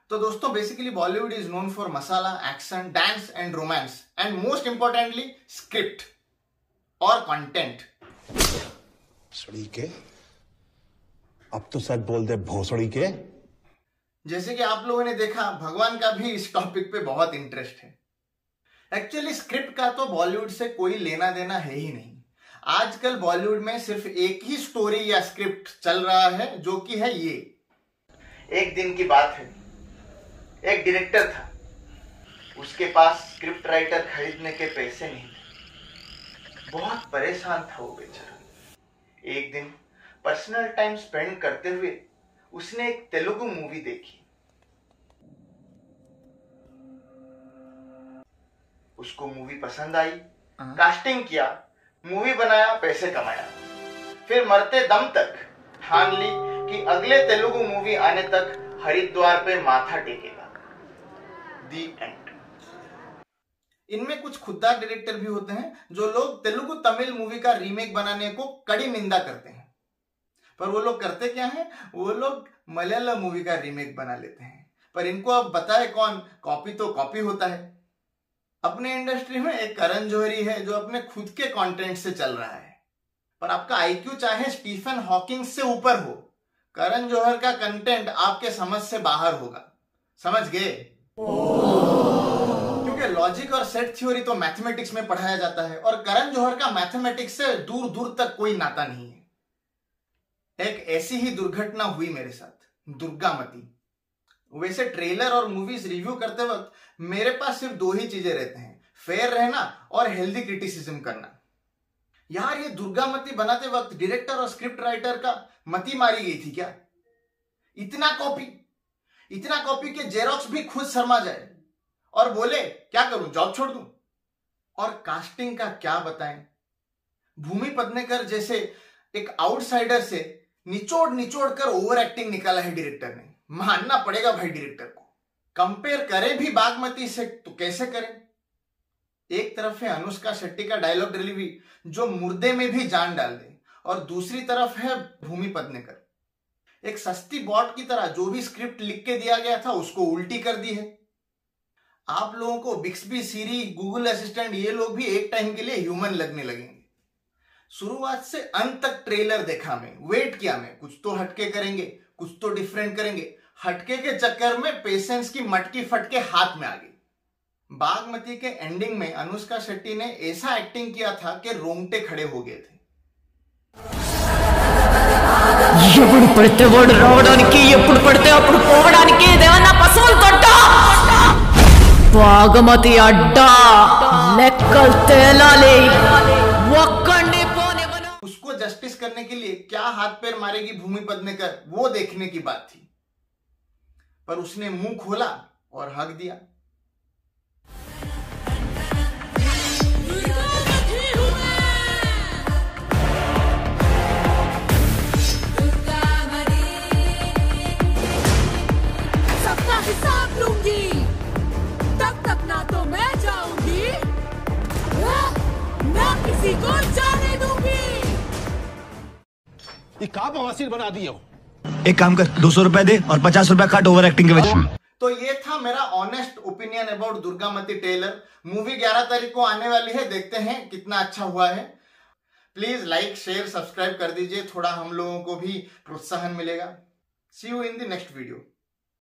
तो दोस्तों basically Bollywood is known for masala, action, dance and romance and most importantly script और content. सड़ी के अब तो सच बोल दे भोसड़ी के। जैसे कि आप लोगों ने देखा, भगवान का भी इस टॉपिक पे बहुत इंटरेस्ट है। एक्चुअली स्क्रिप्ट का तो बॉलीवुड से कोई लेना देना है ही नहीं। आजकल बॉलीवुड में सिर्फ एक ही स्टोरी या स्क्रिप्ट चल रहा है, जो कि है ये। एक दिन की बात है, एक डायरेक्टर था, उसके पास स्क्रिप्ट राइटर खरीदने के पैसे नहीं थे। बहुत परेशान था वो बेचारा। एक दिन पर्सनल टाइम स्पेंड करते हुए उसने एक तेलुगु मूवी देखी। उसको मूवी पसंद आई, कास्टिंग किया, मूवी बनाया, पैसे कमाया। फिर मरते दम तक ठान ली कि अगले तेलुगु मूवी आने तक हरिद्वार पे माथा टेकेगा। दी एंड। इनमें कुछ खुददार डायरेक्टर भी होते हैं जो लोग तेलुगु तमिल मूवी का रीमेक बनाने को कड़ी निंदा करते हैं, पर वो लोग करते क्या हैं, वो लोग मलयालम मूवी का रीमेक बना लेते हैं। पर इनको अब बताए कौन, कॉपी तो कॉपी होता है। अपने इंडस्ट्री में एक करण जौहरी है जो अपने खुद के कंटेंट से चल रहा है, पर आपका आईक्यू चाहे स्टीफन हॉकिंग से ऊपर हो, करण जौहर का कंटेंट आपके समझ से बाहर होगा। समझ गए? क्योंकि लॉजिक और सेट थ्योरी तो मैथमेटिक्स में पढ़ाया जाता है और करण जौहर का मैथमेटिक्स से दूर दूर तक कोई नाता नहीं है। एक ऐसी ही दुर्घटना हुई मेरे साथ, दुर्गामती। वैसे ट्रेलर और मूवीज रिव्यू करते वक्त मेरे पास सिर्फ दो ही चीजें रहते हैं, फेयर रहना और हेल्दी क्रिटिसिज्म करना। यार ये दुर्गामती बनाते वक्त डायरेक्टर और स्क्रिप्ट राइटर का मती मारी गई थी क्या? इतना कॉपी के जेरोक्स भी खुद शर्मा जाए और बोले क्या करूं, जॉब छोड़ दूं। और कास्टिंग का क्या बताएं, भूमि पदनेकर जैसे एक आउटसाइडर से निचोड़ कर ओवर एक्टिंग निकाला है डायरेक्टर ने। मानना पड़ेगा भाई डायरेक्टर को। कंपेयर करें भी बागमती से तो कैसे करें? एक तरफ है अनुष्का शेट्टी का डायलॉग डिलीवरी जो मुर्दे में भी जान डाल दे, और दूसरी तरफ है भूमि पदनेकर, एक सस्ती बॉट की तरह जो भी स्क्रिप्ट लिख के दिया गया था उसको उल्टी कर दी है। आप लोगों को बिक्सबी, सीरी, गूगल असिस्टेंट ये लोग भी एक टाइम के लिए ह्यूमन लगने लगेंगे। शुरुआत से अंत तक ट्रेलर देखा मैं, वेट किया मैं, कुछ तो हटके करेंगे, कुछ तो डिफरेंट करेंगे। हटके के चक्कर में पेशेंस की मटकी फटके हाथ में आ गई। बागमती के एंडिंग में अनुष्का शेट्टी ने ऐसा एक्टिंग किया था कि रोंगटे खड़े हो गए थे। ఎప్పుడు పడితే వాడు రావడానికి, ఎప్పుడు పడితే అప్పుడు పోవడానికి ఏదైనా పశువులు కొట్ట బాగమతి అడ్డా లెక్కలు తేలాలి, ఒక్కడిని పోనివ్వను। उसको जस्टिस करने के लिए क्या हाथ पैर मारेगी भूमि पदनेकर, वो देखने की बात थी। पर उसने मुंह खोला और हक दिया। हिसाब लूंगी, तब तक ना तो मैं जाऊंगी, ना किसी को जाने दूंगी। ये का बवासीर बना दिए हो। एक काम कर, 200 रुपए दे और 50 रुपए काट ओवर एक्टिंग के वजह। तो ये था मेरा honest opinion about Durgamati trailer. Movie 11 तारीख को आने वाली है, देखते हैं कितना अच्छा हुआ है। प्लीज लाइक, शेयर, सब्सक्राइब कर दीजिए, थोड़ा हम लोगों को भी प्रोत्साहन मिलेगा। See you in the next video.